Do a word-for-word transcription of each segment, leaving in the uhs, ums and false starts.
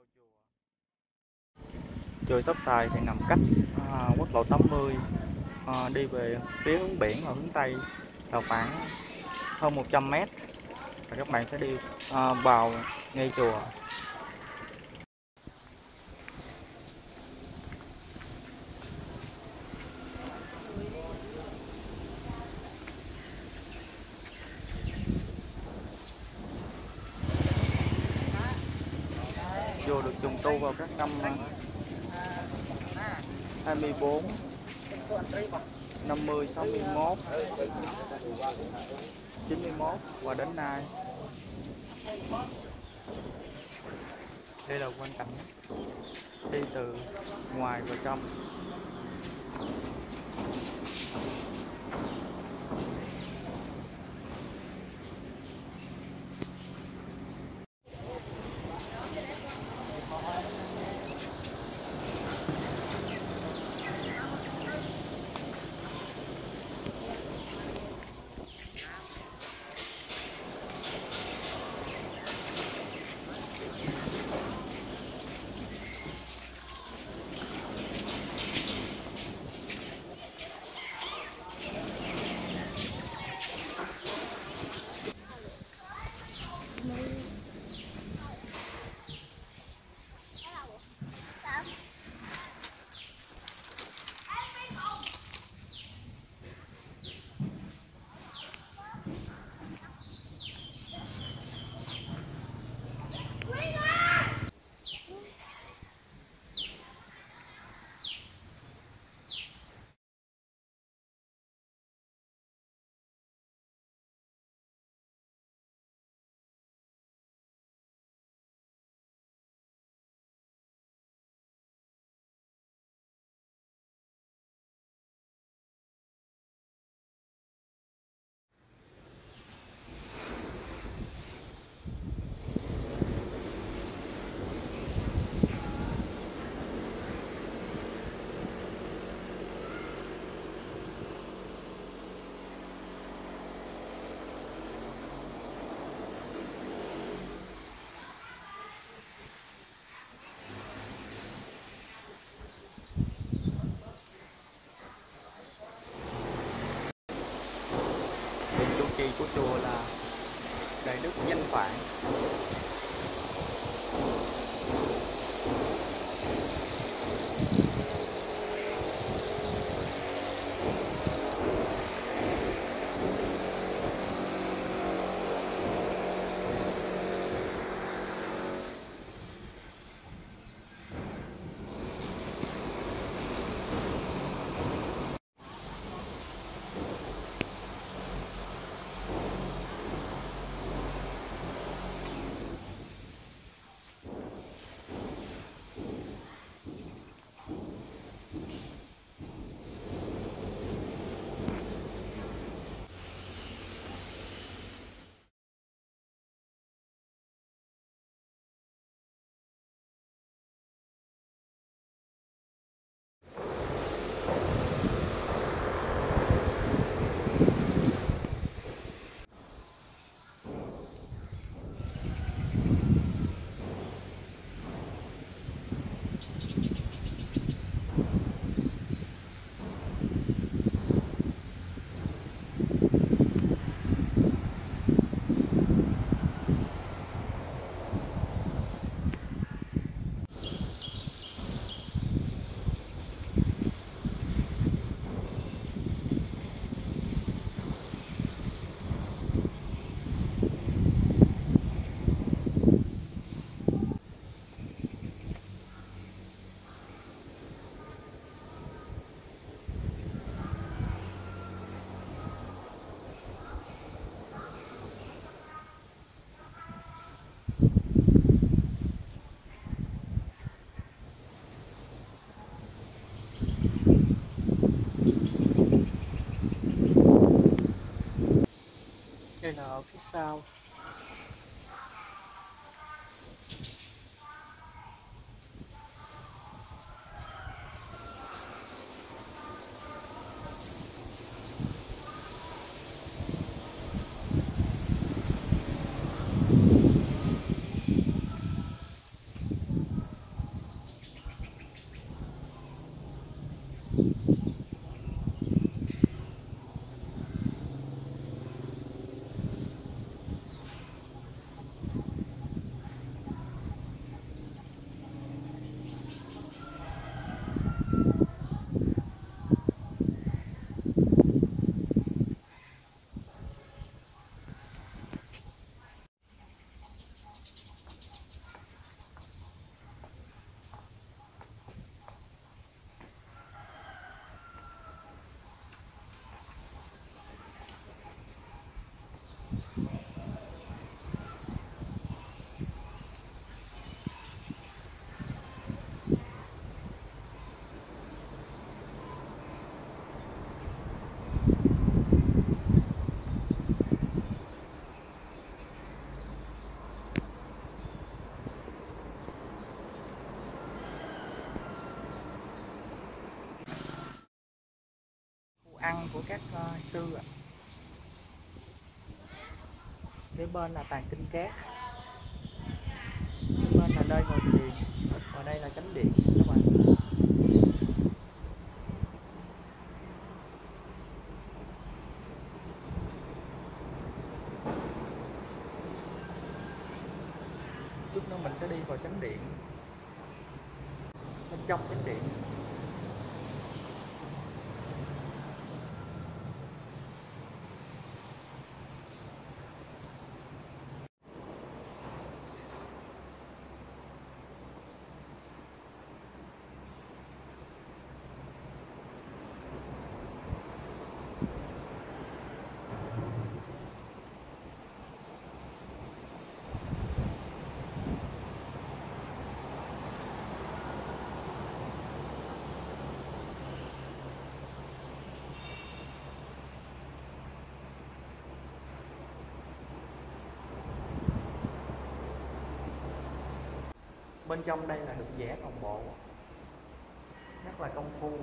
Chùa Sóc Xoài thì nằm cách à, quốc lộ tám mươi à, đi về phía hướng biển và hướng Tây là khoảng hơn một trăm mét, và các bạn sẽ đi à, vào ngay chùa. Chùa được trùng tu vào các năm hai mươi bốn, năm mươi, sáu mươi mốt, chín mươi mốt và đến nay. Đây là quan cảnh đi từ ngoài vào trong. Tiền trụ trì của chùa là Đại Đức Danh Phạn. Đây là ở phía sau. của các uh, sư ạ. Kế bên là tàn kinh cát, kế bên là nơi ngồi thiền, và đây là chánh điện các bạn. Chút nữa mình sẽ đi vào chánh điện, bên trong chánh điện. Bên trong đây là được vẽ toàn bộ, rất là công phu.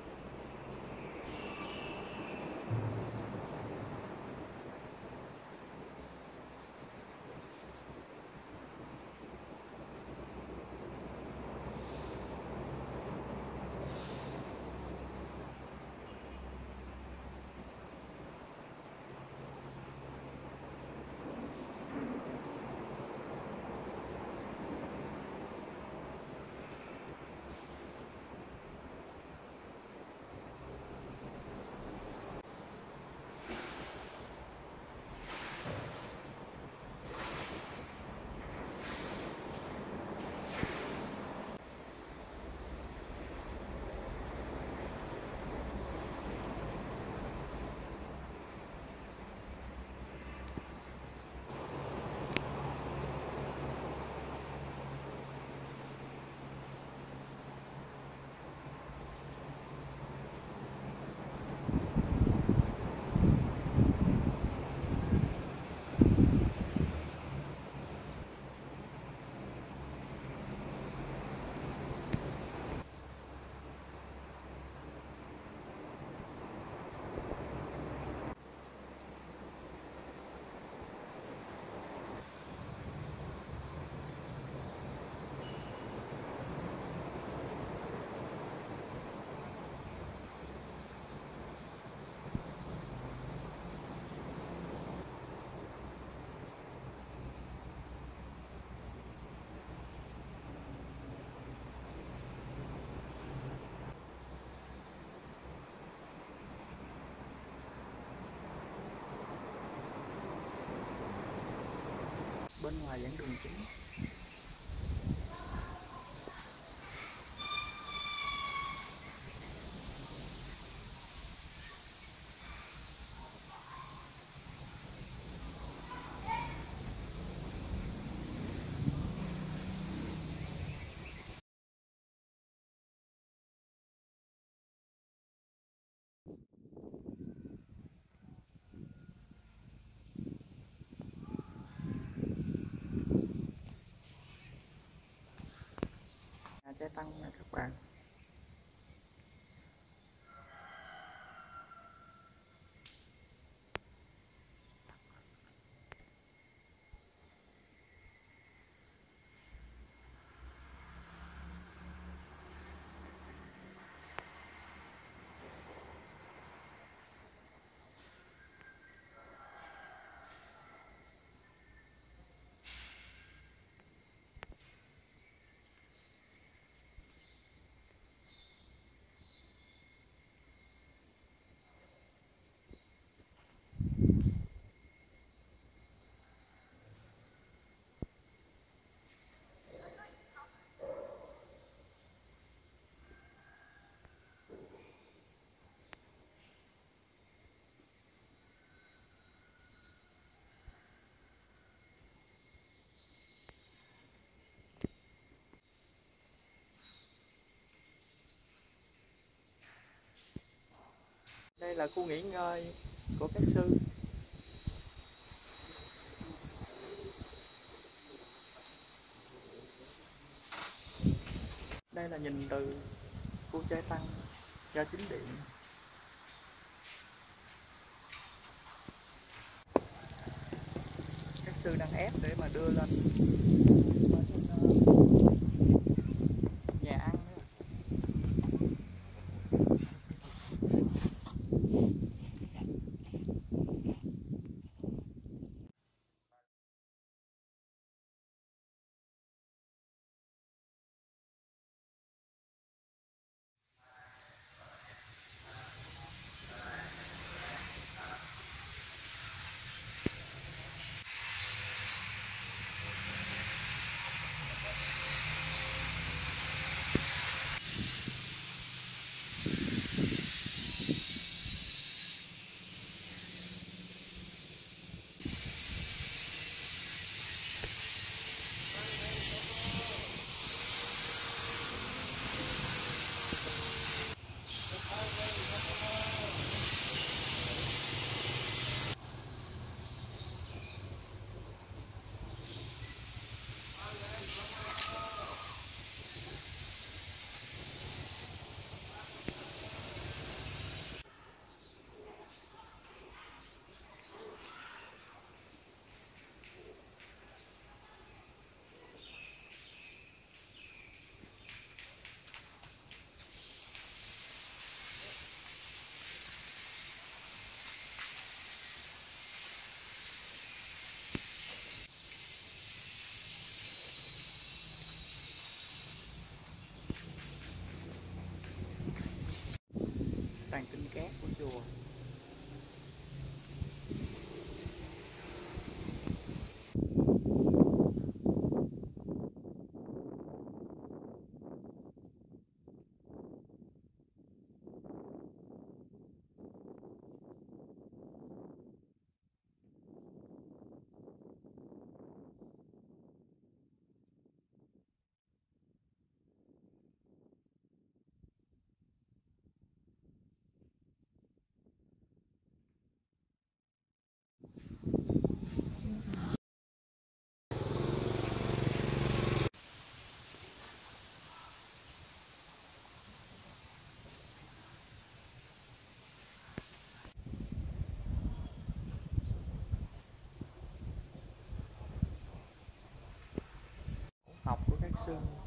Bên ngoài giảng đường chính. Nhà Trai Tăng nha các bạn. Đây là khu nghỉ ngơi của các sư. Đây là nhìn từ khu Trai Tăng ra chính điện. sư đang ép để mà đưa lên nhà ăn nữa. Tràng Tinh Cát của chùa. Học của các sư.